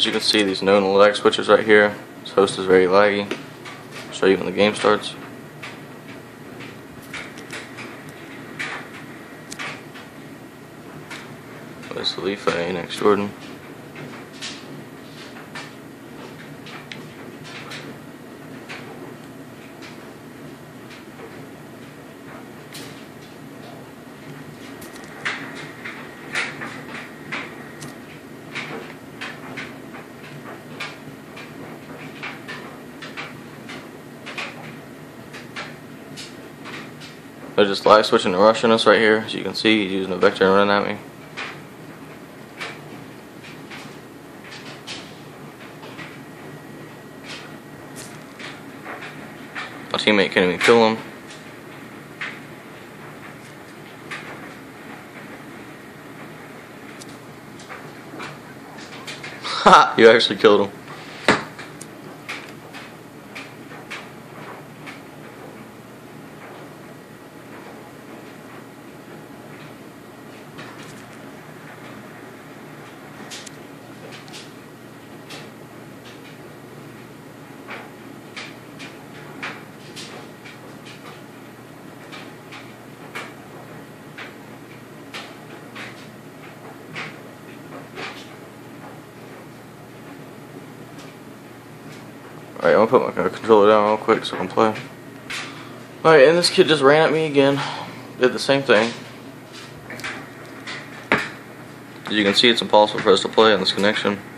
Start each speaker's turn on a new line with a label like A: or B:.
A: as you can see, these known Laggg switches right here. This host is very laggy. I'll show you when the game starts. There's the Leaf next Jordan. They're just live switching and rushing us right here. As you can see, he's using a vector and running at me. My teammate can't even kill him. Ha! You actually killed him. Alright, I'm gonna put my controller down real quick so I can play. Alright, and this kid just ran at me again. Did the same thing. As you can see, it's impossible for us to play on this connection.